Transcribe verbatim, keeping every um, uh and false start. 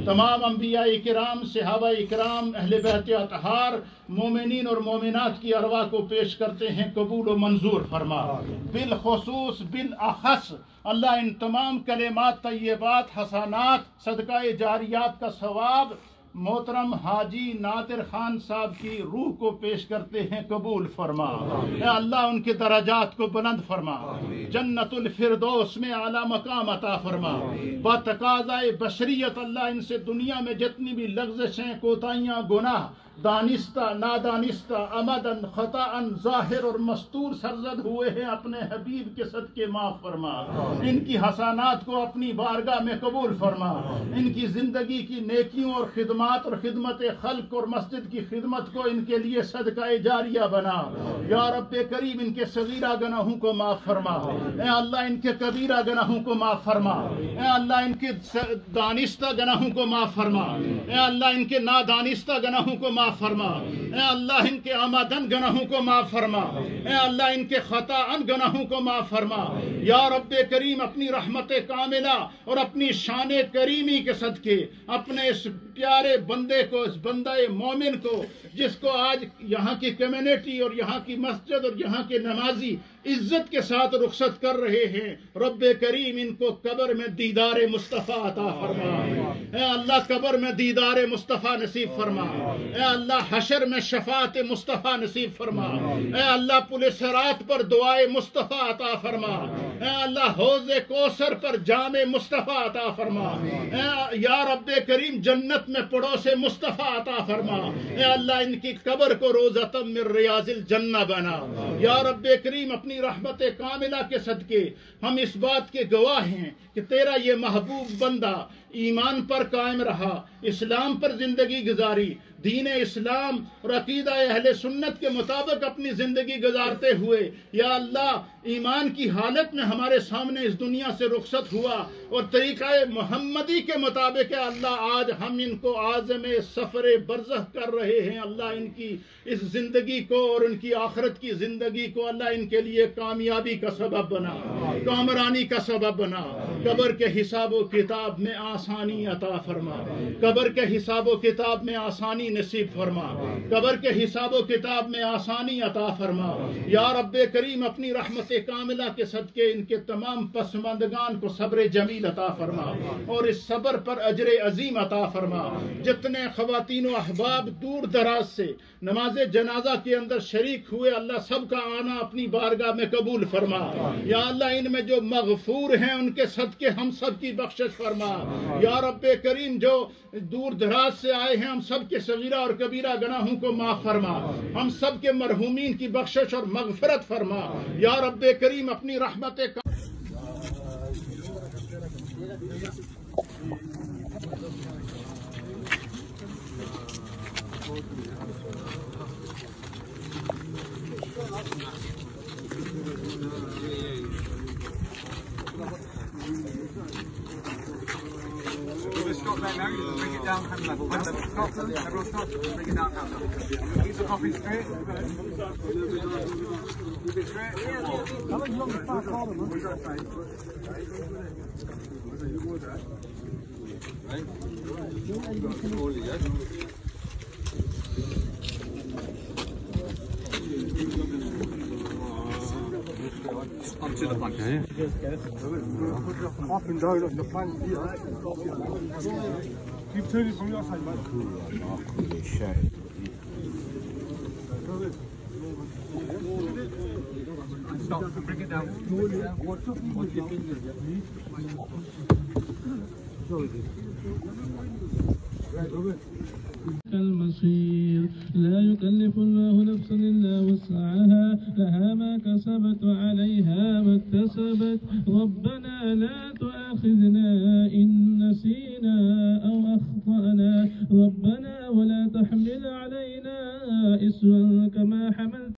تمام انبیاء کرام، صحابہ کرام، اہل بیت اطہار، مومنین اور مومنات کی ارواح کو پیش کرتے ہیں، قبول و منظور فرما۔ بالخصوص بالاخص اللہ ان تمام کلمات طیبات، حسنات، صدقہ جاریات کا ثواب محترم حاجی نادر خان صاحب کی روح کو پیش کرتے ہیں، قبول فرما۔ اے اللہ ان کے درجات کو بلند فرما، جنت الفردوس میں اعلیٰ مقام عطا فرما۔ بتقاضائے بشریت اللہ ان سے دنیا میں جتنی بھی لغزشیں، کوتاہیاں، گناہ دانستہ نادانستہ، عمدن خطاً ظاہر اور مستور سرزد ہوئے ہیں، اپنے حبیب کے صدقے معاف فرما۔ ان کی حسنات کو اپنی بارگاہ میں قبول فرما، ان کی زندگی کی نیکیوں اور خدمات اور خدمت خلق اور مسجد کی خدمت کو ان کے لیے صدقہ جاریہ بنا۔ یا رب کریم ان کے صغیرہ گناہوں کو معاف فرما، اے اللہ ان کے کبیرہ گناہوں کو معاف فرما، اے اللہ ان کے دانستہ گناہوں کو معاف فرما، اے اللہ ان کے نادانستہ گناہوں کو معاف فرما، اے اللہ ان کے عمدن گناہوں کو معاف فرما، اے اللہ ان کے خطاً گناہوں کو معاف فرما۔ یا رب کریم اپنی رحمت کاملہ اور اپنی شان کریمی کے صدقے اپنے اس پیارے بندے کو، اس بندہ مومن کو، جس کو آج یہاں کی کمیونٹی اور یہاں کی مسجد اور یہاں کے نمازی عزت کے ساتھ رخصت کر رہے ہیں، رب کریم ان کو قبر میں دیدار مصطفیٰ عطا فرما۔ اے اللہ قبر میں دیدار مصطفیٰ نصیب فرما، اے اللہ حشر میں شفاعت مصطفیٰ نصیب فرما، اے اللہ پل صراط پر دعائے مصطفیٰ عطا فرما، اے اللہ حوض کوثر پر جام مصطفیٰ عطا فرما، اے یا رب کریم جنت میں پڑوس مصطفیٰ عطا فرما، اے اللہ ان کی قبر کو روضۃ من ریاض الجنہ بنا۔ یا رب کریم اپنی رحمت کاملہ کے صدقے ہم اس بات کے گواہ ہیں کہ تیرا یہ محبوب بندہ ایمان پر قائم رہا، اسلام پر زندگی گزاری، دین اسلام اور عقیدہ اہل سنت کے مطابق اپنی زندگی گزارتے ہوئے یا اللہ ایمان کی حالت میں ہمارے سامنے اس دنیا سے رخصت ہوا، اور طریقہ محمدی کے مطابق یا اللہ آج ہم ان کو عازم سفر برزخ کر رہے ہیں۔ اللہ ان کی اس زندگی کو اور ان کی آخرت کی زندگی کو اللہ ان کے لیے کامیابی کا سبب بنا، کامرانی کا سبب بنا۔ قبر کے حساب و کتاب میں آسانی عطا فرما، قبر کے حساب و کتاب میں آسانی نصیب فرما، قبر کے حساب و کتاب میں آسانی عطا فرما۔ یا رب کریم اپنی رحمت کاملہ کے صدقے ان کے تمام پسماندگان کو صبر جمیل عطا فرما، اور اس صبر پر اجر عظیم عطا فرما۔ جتنے خواتین و احباب دور دراز سے نماز جنازہ کے اندر شریک ہوئے، اللہ سب کا آنا اپنی بارگاہ میں قبول فرما۔ یا اللہ ان میں جو مغفور ہیں ان کے صدقے ہم سب کی بخشش فرما۔ یا رب کریم جو دور دراز سے آئے ہیں ہم سب کے صغیرہ اور کبیرہ گناہوں کو معاف فرما، ہم سب کے مرحومین کی بخشش اور مغفرت فرما۔ یا رب کریم اپنی رحمت کا Stop there now, you just bring it down hand level. Hand level, stop, everyone stop, bring it down hand level. Keep the coffee straight. Keep it straight. How long you on the far corner, man? What's that say? Onto the plank. Up and down on the plank here. Keep turning from your side, man. Holy shit. Stop, bring it down. What's up with your fingers, المصير لا يكلف الله نفسا إلا وسعها لها ما كسبت وعليها ما اكتسبت ربنا لا تؤاخذنا إن نسينا أو أخطأنا ربنا ولا تحمل علينا إسرا كما حملت